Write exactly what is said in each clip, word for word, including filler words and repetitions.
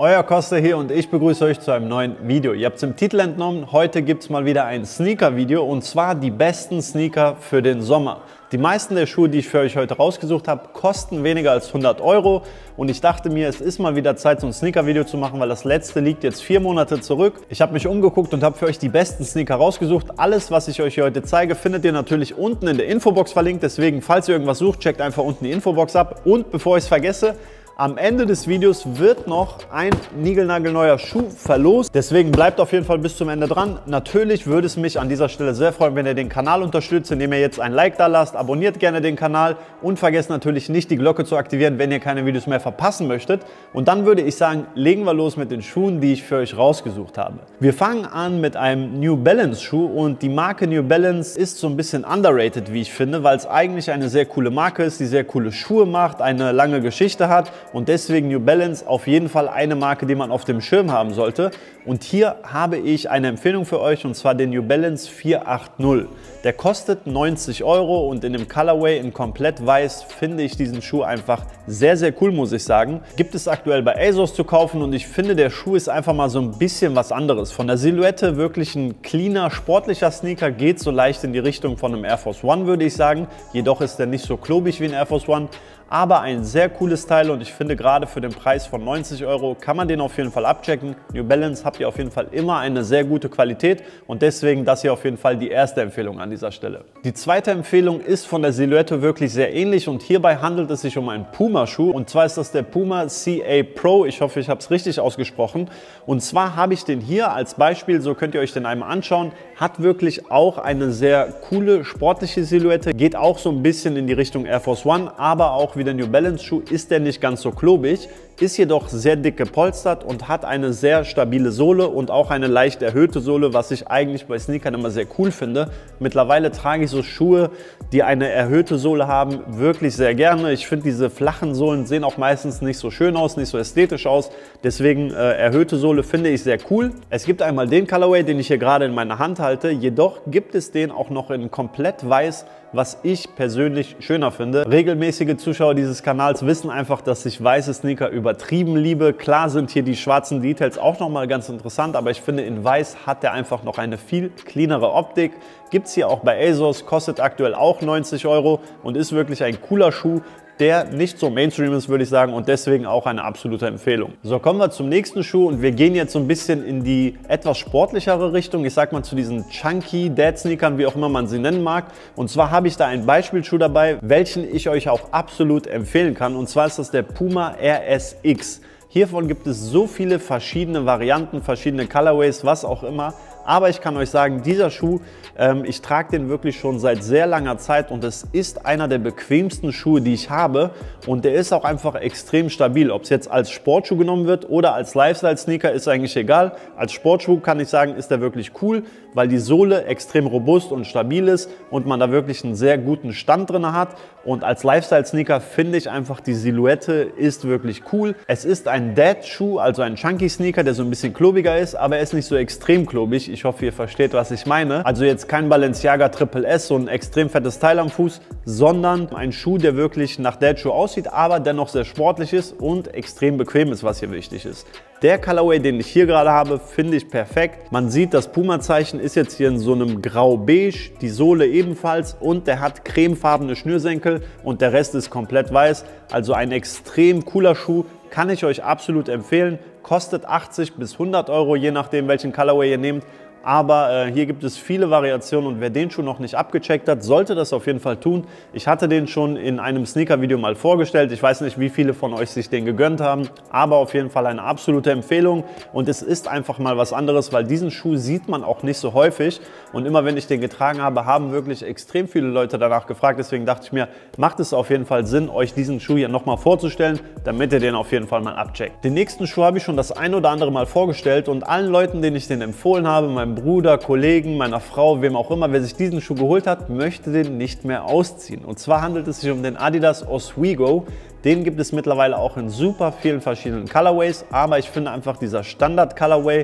Euer Costa hier und ich begrüße euch zu einem neuen Video. Ihr habt es im Titel entnommen, heute gibt es mal wieder ein Sneaker-Video und zwar die besten Sneaker für den Sommer. Die meisten der Schuhe, die ich für euch heute rausgesucht habe, kosten weniger als hundert Euro und ich dachte mir, es ist mal wieder Zeit, so ein Sneaker-Video zu machen, weil das letzte liegt jetzt vier Monate zurück. Ich habe mich umgeguckt und habe für euch die besten Sneaker rausgesucht. Alles, was ich euch hier heute zeige, findet ihr natürlich unten in der Infobox verlinkt. Deswegen, falls ihr irgendwas sucht, checkt einfach unten die Infobox ab. Und bevor ich es vergesse, am Ende des Videos wird noch ein niegelnagelneuer Schuh verlost. Deswegen bleibt auf jeden Fall bis zum Ende dran. Natürlich würde es mich an dieser Stelle sehr freuen, wenn ihr den Kanal unterstützt, indem ihr jetzt ein Like da lasst. Abonniert gerne den Kanal und vergesst natürlich nicht, die Glocke zu aktivieren, wenn ihr keine Videos mehr verpassen möchtet. Und dann würde ich sagen, legen wir los mit den Schuhen, die ich für euch rausgesucht habe. Wir fangen an mit einem New Balance Schuh und die Marke New Balance ist so ein bisschen underrated, wie ich finde, weil es eigentlich eine sehr coole Marke ist, die sehr coole Schuhe macht, eine lange Geschichte hat. Und deswegen New Balance auf jeden Fall eine Marke, die man auf dem Schirm haben sollte. Und hier habe ich eine Empfehlung für euch und zwar den New Balance vier acht null. Der kostet neunzig Euro und in dem Colorway in komplett weiß finde ich diesen Schuh einfach sehr, sehr cool, muss ich sagen. Gibt es aktuell bei ASOS zu kaufen und ich finde, der Schuh ist einfach mal so ein bisschen was anderes. Von der Silhouette wirklich ein cleaner, sportlicher Sneaker, geht so leicht in die Richtung von einem Air Force One, würde ich sagen. Jedoch ist der nicht so klobig wie ein Air Force One. Aber ein sehr cooles Teil und ich finde, gerade für den Preis von neunzig Euro kann man den auf jeden Fall abchecken. New Balance habt ihr auf jeden Fall immer eine sehr gute Qualität und deswegen das hier auf jeden Fall die erste Empfehlung an dieser Stelle. Die zweite Empfehlung ist von der Silhouette wirklich sehr ähnlich und hierbei handelt es sich um einen Puma-Schuh und zwar ist das der Puma C A Pro. Ich hoffe, ich habe es richtig ausgesprochen. Und zwar habe ich den hier als Beispiel, so könnt ihr euch den einmal anschauen, hat wirklich auch eine sehr coole sportliche Silhouette, geht auch so ein bisschen in die Richtung Air Force One, aber auch wie der New Balance Schuh ist der nicht ganz so klobig, ist jedoch sehr dick gepolstert und hat eine sehr stabile Sohle und auch eine leicht erhöhte Sohle, was ich eigentlich bei Sneakern immer sehr cool finde. Mittlerweile trage ich so Schuhe, die eine erhöhte Sohle haben, wirklich sehr gerne. Ich finde, diese flachen Sohlen sehen auch meistens nicht so schön aus, nicht so ästhetisch aus. Deswegen äh, erhöhte Sohle finde ich sehr cool. Es gibt einmal den Colorway, den ich hier gerade in meiner Hand halte, jedoch gibt es den auch noch in komplett weiß, was ich persönlich schöner finde. Regelmäßige Zuschauer dieses Kanals wissen einfach, dass ich weiße Sneaker übertrieben liebe. Klar sind hier die schwarzen Details auch nochmal ganz interessant, aber ich finde, in weiß hat der einfach noch eine viel cleanere Optik. Gibt es hier auch bei ASOS, kostet aktuell auch neunzig Euro und ist wirklich ein cooler Schuh, der nicht so Mainstream ist, würde ich sagen, und deswegen auch eine absolute Empfehlung. So, kommen wir zum nächsten Schuh und wir gehen jetzt so ein bisschen in die etwas sportlichere Richtung. Ich sag mal zu diesen Chunky Dad Sneakern, wie auch immer man sie nennen mag. Und zwar habe ich da einen Beispielschuh dabei, welchen ich euch auch absolut empfehlen kann. Und zwar ist das der Puma R S X. Hiervon gibt es so viele verschiedene Varianten, verschiedene Colorways, was auch immer. Aber ich kann euch sagen, dieser Schuh, ähm, ich trage den wirklich schon seit sehr langer Zeit und es ist einer der bequemsten Schuhe, die ich habe. Und der ist auch einfach extrem stabil. Ob es jetzt als Sportschuh genommen wird oder als Lifestyle-Sneaker, ist eigentlich egal. Als Sportschuh kann ich sagen, ist der wirklich cool, weil die Sohle extrem robust und stabil ist und man da wirklich einen sehr guten Stand drin hat. Und als Lifestyle-Sneaker finde ich einfach, die Silhouette ist wirklich cool. Es ist ein Dad-Schuh, also ein Chunky-Sneaker, der so ein bisschen klobiger ist, aber er ist nicht so extrem klobig. Ich hoffe, ihr versteht, was ich meine. Also jetzt kein Balenciaga Triple S, so ein extrem fettes Teil am Fuß, sondern ein Schuh, der wirklich nach Dad-Schuh aussieht, aber dennoch sehr sportlich ist und extrem bequem ist, was hier wichtig ist. Der Colorway, den ich hier gerade habe, finde ich perfekt. Man sieht, das Puma-Zeichen ist jetzt hier in so einem grau-beige, die Sohle ebenfalls und der hat cremefarbene Schnürsenkel und der Rest ist komplett weiß. Also ein extrem cooler Schuh, kann ich euch absolut empfehlen. Kostet achtzig bis hundert Euro, je nachdem welchen Colorway ihr nehmt. Aber äh, hier gibt es viele Variationen und wer den Schuh noch nicht abgecheckt hat, sollte das auf jeden Fall tun. Ich hatte den schon in einem Sneaker-Video mal vorgestellt. Ich weiß nicht, wie viele von euch sich den gegönnt haben, aber auf jeden Fall eine absolute Empfehlung. Und es ist einfach mal was anderes, weil diesen Schuh sieht man auch nicht so häufig. Und immer wenn ich den getragen habe, haben wirklich extrem viele Leute danach gefragt. Deswegen dachte ich mir, macht es auf jeden Fall Sinn, euch diesen Schuh hier nochmal vorzustellen, damit ihr den auf jeden Fall mal abcheckt. Den nächsten Schuh habe ich schon das ein oder andere Mal vorgestellt und allen Leuten, denen ich den empfohlen habe, meinem Bruder, Kollegen, meiner Frau, wem auch immer, wer sich diesen Schuh geholt hat, möchte den nicht mehr ausziehen. Und zwar handelt es sich um den Adidas Oswego. Den gibt es mittlerweile auch in super vielen verschiedenen Colorways, aber ich finde einfach dieser Standard Colorway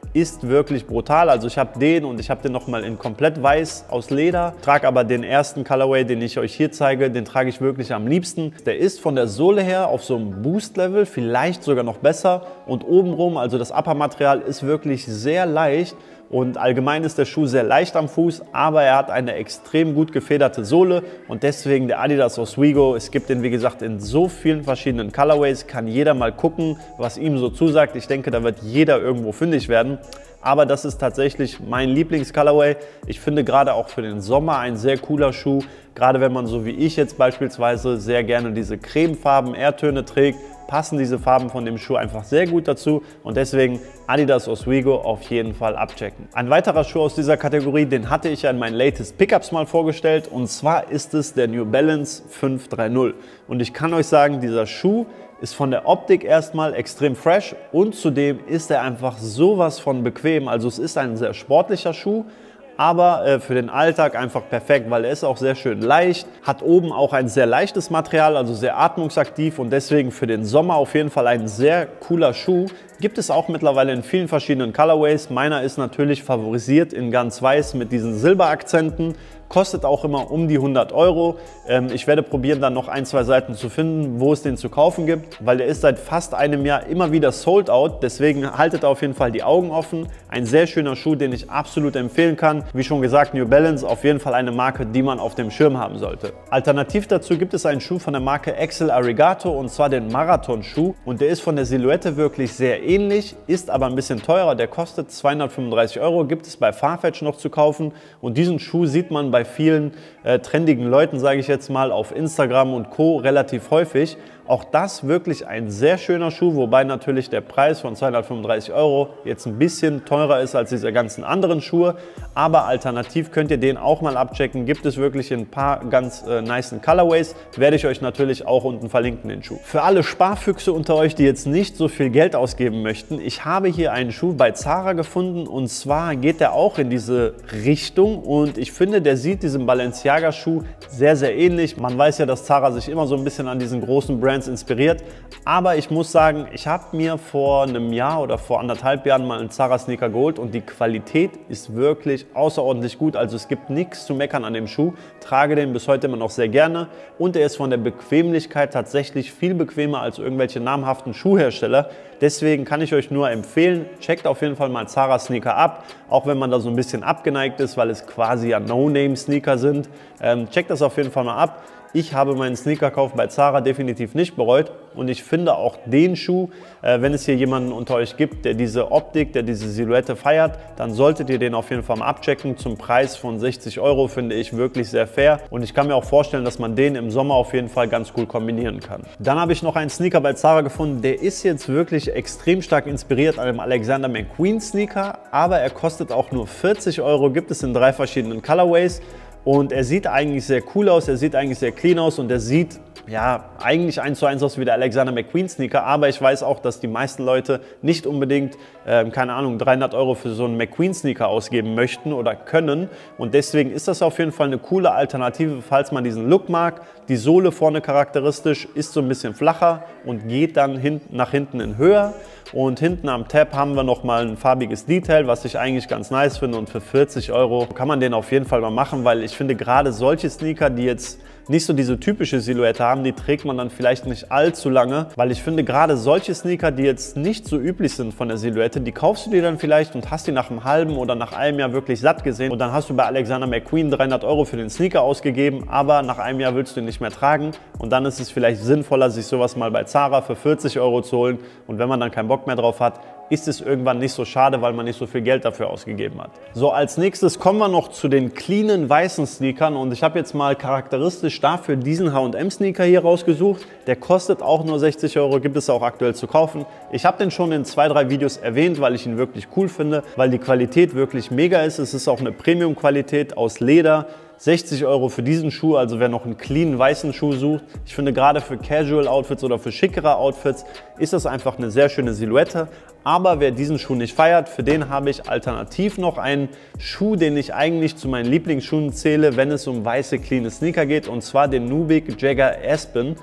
ist wirklich brutal. Also ich habe den und ich habe den nochmal in komplett weiß aus Leder, trage aber den ersten Colorway, den ich euch hier zeige, den trage ich wirklich am liebsten. Der ist von der Sohle her auf so einem Boost-Level, vielleicht sogar noch besser, und obenrum, also das Upper-Material ist wirklich sehr leicht. Und allgemein ist der Schuh sehr leicht am Fuß, aber er hat eine extrem gut gefederte Sohle und deswegen der Adidas Oswego. Es gibt den, wie gesagt, in so vielen verschiedenen Colorways, kann jeder mal gucken, was ihm so zusagt. Ich denke, da wird jeder irgendwo fündig werden. Aber das ist tatsächlich mein Lieblings-Colorway. Ich finde gerade auch für den Sommer ein sehr cooler Schuh. Gerade wenn man so wie ich jetzt beispielsweise sehr gerne diese Cremefarben, Erdtöne trägt, passen diese Farben von dem Schuh einfach sehr gut dazu und deswegen Adidas Oswego auf jeden Fall abchecken. Ein weiterer Schuh aus dieser Kategorie, den hatte ich ja in meinen Latest Pickups mal vorgestellt, und zwar ist es der New Balance fünf drei null. Und ich kann euch sagen, dieser Schuh ist von der Optik erstmal extrem fresh und zudem ist er einfach sowas von bequem. Also es ist ein sehr sportlicher Schuh, aber äh, für den Alltag einfach perfekt, weil er ist auch sehr schön leicht, hat oben auch ein sehr leichtes Material, also sehr atmungsaktiv, und deswegen für den Sommer auf jeden Fall ein sehr cooler Schuh. Gibt es auch mittlerweile in vielen verschiedenen Colorways. Meiner ist natürlich favorisiert in ganz weiß mit diesen Silberakzenten. Kostet auch immer um die hundert Euro. Ähm, ich werde probieren, dann noch ein, zwei Seiten zu finden, wo es den zu kaufen gibt, weil der ist seit fast einem Jahr immer wieder sold out. Deswegen haltet auf jeden Fall die Augen offen. Ein sehr schöner Schuh, den ich absolut empfehlen kann. Wie schon gesagt, New Balance auf jeden Fall eine Marke, die man auf dem Schirm haben sollte. Alternativ dazu gibt es einen Schuh von der Marke Axel Arigato, und zwar den Marathon-Schuh. Und der ist von der Silhouette wirklich sehr ähnlich, ist aber ein bisschen teurer. Der kostet zweihundertfünfunddreißig Euro, gibt es bei Farfetch noch zu kaufen. Und diesen Schuh sieht man bei bei vielen äh, trendigen Leuten, sage ich jetzt mal, auf Instagram und Co. relativ häufig. Auch das wirklich ein sehr schöner Schuh, wobei natürlich der Preis von zweihundertfünfunddreißig Euro jetzt ein bisschen teurer ist als diese ganzen anderen Schuhe. Aber alternativ könnt ihr den auch mal abchecken. Gibt es wirklich ein paar ganz äh, nice Colorways. Werde ich euch natürlich auch unten verlinken, den Schuh. Für alle Sparfüchse unter euch, die jetzt nicht so viel Geld ausgeben möchten, ich habe hier einen Schuh bei Zara gefunden, und zwar geht der auch in diese Richtung, und ich finde, der sieht diesem Balenciaga-Schuh sehr, sehr ähnlich. Man weiß ja, dass Zara sich immer so ein bisschen an diesen großen Brands inspiriert, aber ich muss sagen, ich habe mir vor einem Jahr oder vor anderthalb Jahren mal einen Zara Sneaker geholt und die Qualität ist wirklich außerordentlich gut. Also es gibt nichts zu meckern an dem Schuh, trage den bis heute immer noch sehr gerne, und er ist von der Bequemlichkeit tatsächlich viel bequemer als irgendwelche namhaften Schuhhersteller. Deswegen kann ich euch nur empfehlen, checkt auf jeden Fall mal Zara Sneaker ab, auch wenn man da so ein bisschen abgeneigt ist, weil es quasi ja No-Name-Sneaker sind. Ähm, checkt das auf jeden Fall mal ab. Ich habe meinen Sneakerkauf bei Zara definitiv nicht bereut, und ich finde auch den Schuh, äh, wenn es hier jemanden unter euch gibt, der diese Optik, der diese Silhouette feiert, dann solltet ihr den auf jeden Fall mal abchecken. Zum Preis von sechzig Euro finde ich wirklich sehr fair, und ich kann mir auch vorstellen, dass man den im Sommer auf jeden Fall ganz cool kombinieren kann. Dann habe ich noch einen Sneaker bei Zara gefunden, der ist jetzt wirklich extrem stark inspiriert an dem Alexander McQueen Sneaker, aber er kostet auch nur vierzig Euro, gibt es in drei verschiedenen Colorways. Und er sieht eigentlich sehr cool aus, er sieht eigentlich sehr clean aus, und er sieht ja eigentlich eins zu eins aus wie der Alexander McQueen Sneaker. Aber ich weiß auch, dass die meisten Leute nicht unbedingt, äh, keine Ahnung, dreihundert Euro für so einen McQueen Sneaker ausgeben möchten oder können. Und deswegen ist das auf jeden Fall eine coole Alternative, falls man diesen Look mag. Die Sohle vorne charakteristisch ist so ein bisschen flacher und geht dann hin, nach hinten in Höhe. Und hinten am Tab haben wir nochmal ein farbiges Detail, was ich eigentlich ganz nice finde, und für vierzig Euro kann man den auf jeden Fall mal machen, weil ich finde, gerade solche Sneaker, die jetzt nicht so diese typische Silhouette haben, die trägt man dann vielleicht nicht allzu lange, weil ich finde, gerade solche Sneaker, die jetzt nicht so üblich sind von der Silhouette, die kaufst du dir dann vielleicht und hast die nach einem halben oder nach einem Jahr wirklich satt gesehen, und dann hast du bei Alexander McQueen dreihundert Euro für den Sneaker ausgegeben, aber nach einem Jahr willst du ihn nicht mehr tragen, und dann ist es vielleicht sinnvoller, sich sowas mal bei Zara für vierzig Euro zu holen, und wenn man dann keinen Bock mehr drauf hat, ist es irgendwann nicht so schade, weil man nicht so viel Geld dafür ausgegeben hat. So, als nächstes kommen wir noch zu den cleanen weißen Sneakern, und ich habe jetzt mal charakteristisch dafür diesen H und M Sneaker hier rausgesucht. Der kostet auch nur sechzig Euro, gibt es auch aktuell zu kaufen. Ich habe den schon in zwei, drei Videos erwähnt, weil ich ihn wirklich cool finde, weil die Qualität wirklich mega ist. Es ist auch eine Premium-Qualität aus Leder. sechzig Euro für diesen Schuh, also wer noch einen clean weißen Schuh sucht. Ich finde, gerade für Casual Outfits oder für schickere Outfits ist das einfach eine sehr schöne Silhouette. Aber wer diesen Schuh nicht feiert, für den habe ich alternativ noch einen Schuh, den ich eigentlich zu meinen Lieblingsschuhen zähle, wenn es um weiße, cleane Sneaker geht, und zwar den Nubik Jagger Aspen.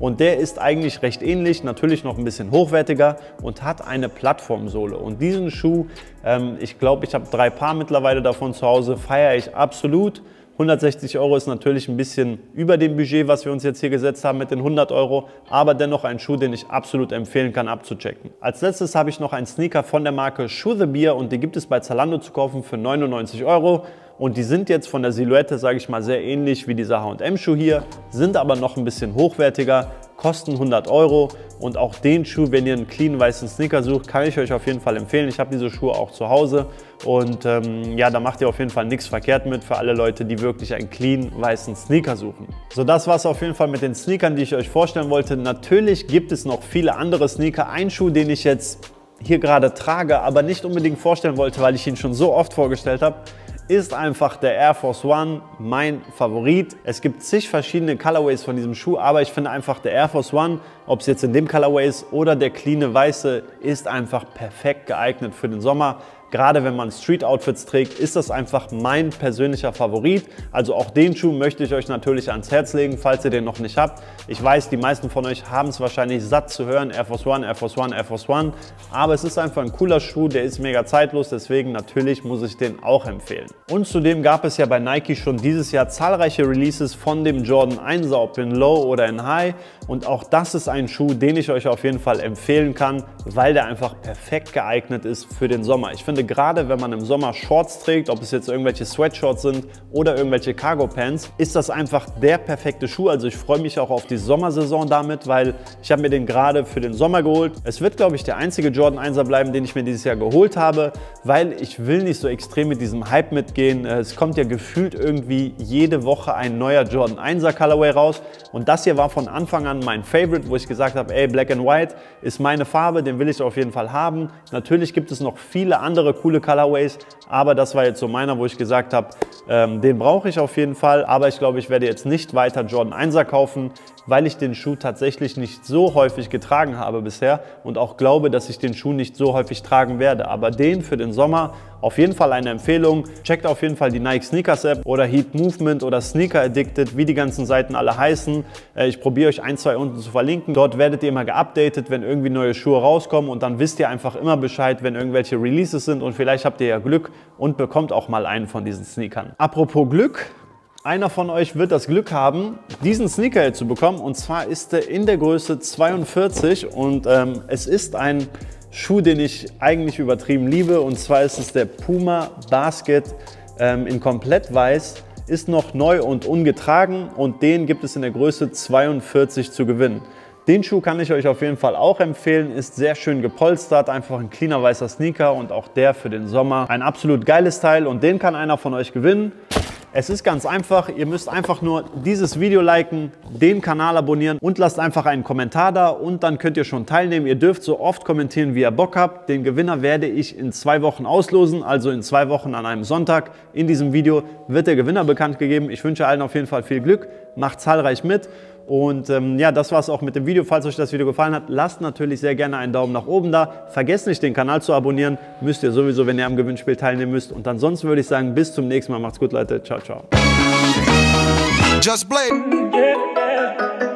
und der ist eigentlich recht ähnlich, natürlich noch ein bisschen hochwertiger und hat eine Plattformsohle. Und diesen Schuh, ähm, ich glaube, ich habe drei Paar mittlerweile davon zu Hause, feiere ich absolut. hundertsechzig Euro ist natürlich ein bisschen über dem Budget, was wir uns jetzt hier gesetzt haben mit den hundert Euro, aber dennoch ein Schuh, den ich absolut empfehlen kann abzuchecken. Als letztes habe ich noch einen Sneaker von der Marke Shoe the Bear und die gibt es bei Zalando zu kaufen für neunundneunzig Euro. Und die sind jetzt von der Silhouette, sage ich mal, sehr ähnlich wie dieser H und M-Schuh hier, sind aber noch ein bisschen hochwertiger, kosten hundert Euro. Und auch den Schuh, wenn ihr einen clean weißen Sneaker sucht, kann ich euch auf jeden Fall empfehlen. Ich habe diese Schuhe auch zu Hause und ähm, ja, da macht ihr auf jeden Fall nichts verkehrt mit für alle Leute, die wirklich einen clean weißen Sneaker suchen. So, das war es auf jeden Fall mit den Sneakern, die ich euch vorstellen wollte. Natürlich gibt es noch viele andere Sneaker. Ein Schuh, den ich jetzt hier gerade trage, aber nicht unbedingt vorstellen wollte, weil ich ihn schon so oft vorgestellt habe, ist einfach der Air Force One, mein Favorit. Es gibt zig verschiedene Colorways von diesem Schuh, aber ich finde einfach der Air Force One, ob es jetzt in dem Colorway ist oder der cleane weiße, ist einfach perfekt geeignet für den Sommer. Gerade wenn man Street-Outfits trägt, ist das einfach mein persönlicher Favorit. Also auch den Schuh möchte ich euch natürlich ans Herz legen, falls ihr den noch nicht habt. Ich weiß, die meisten von euch haben es wahrscheinlich satt zu hören, Air Force One, Air Force One, Air Force One. Aber es ist einfach ein cooler Schuh, der ist mega zeitlos, deswegen natürlich muss ich den auch empfehlen. Und zudem gab es ja bei Nike schon dieses Jahr zahlreiche Releases von dem Jordan einser, ob in Low oder in High. Und auch das ist ein Schuh, den ich euch auf jeden Fall empfehlen kann, weil der einfach perfekt geeignet ist für den Sommer. Ich finde, gerade wenn man im Sommer Shorts trägt, ob es jetzt irgendwelche Sweatshorts sind oder irgendwelche Cargo Pants, ist das einfach der perfekte Schuh. Also ich freue mich auch auf die Sommersaison damit, weil ich habe mir den gerade für den Sommer geholt. Es wird, glaube ich, der einzige Jordan einser bleiben, den ich mir dieses Jahr geholt habe, weil ich will nicht so extrem mit diesem Hype mitgehen. Es kommt ja gefühlt irgendwie jede Woche ein neuer Jordan einser Colorway raus und das hier war von Anfang an mein Favorite, wo ich gesagt habe, ey, Black and White ist meine Farbe, den will ich auf jeden Fall haben. Natürlich gibt es noch viele andere coole Colorways, aber das war jetzt so meiner, wo ich gesagt habe, ähm, den brauche ich auf jeden Fall, aber ich glaube, ich werde jetzt nicht weiter Jordan einser kaufen, weil ich den Schuh tatsächlich nicht so häufig getragen habe bisher und auch glaube, dass ich den Schuh nicht so häufig tragen werde. Aber den für den Sommer auf jeden Fall eine Empfehlung. Checkt auf jeden Fall die Nike Sneakers App oder Heat Movement oder Sneaker Addicted, wie die ganzen Seiten alle heißen. Ich probiere euch ein, zwei unten zu verlinken. Dort werdet ihr immer geupdatet, wenn irgendwie neue Schuhe rauskommen und dann wisst ihr einfach immer Bescheid, wenn irgendwelche Releases sind und vielleicht habt ihr ja Glück und bekommt auch mal einen von diesen Sneakern. Apropos Glück. Einer von euch wird das Glück haben, diesen Sneaker hier zu bekommen und zwar ist er in der Größe zweiundvierzig und ähm, es ist ein Schuh, den ich eigentlich übertrieben liebe und zwar ist es der Puma Basket ähm, in komplett weiß, ist noch neu und ungetragen und den gibt es in der Größe zweiundvierzig zu gewinnen. Den Schuh kann ich euch auf jeden Fall auch empfehlen, ist sehr schön gepolstert, einfach ein cleaner weißer Sneaker und auch der für den Sommer. Ein absolut geiles Teil und den kann einer von euch gewinnen. Es ist ganz einfach, ihr müsst einfach nur dieses Video liken, den Kanal abonnieren und lasst einfach einen Kommentar da und dann könnt ihr schon teilnehmen. Ihr dürft so oft kommentieren, wie ihr Bock habt. Den Gewinner werde ich in zwei Wochen auslosen, also in zwei Wochen an einem Sonntag. In diesem Video wird der Gewinner bekannt gegeben. Ich wünsche allen auf jeden Fall viel Glück, macht zahlreich mit. Und ähm, ja, das war es auch mit dem Video. Falls euch das Video gefallen hat, lasst natürlich sehr gerne einen Daumen nach oben da. Vergesst nicht, den Kanal zu abonnieren. Müsst ihr sowieso, wenn ihr am Gewinnspiel teilnehmen müsst. Und ansonsten würde ich sagen, bis zum nächsten Mal. Macht's gut, Leute. Ciao, ciao. Just play.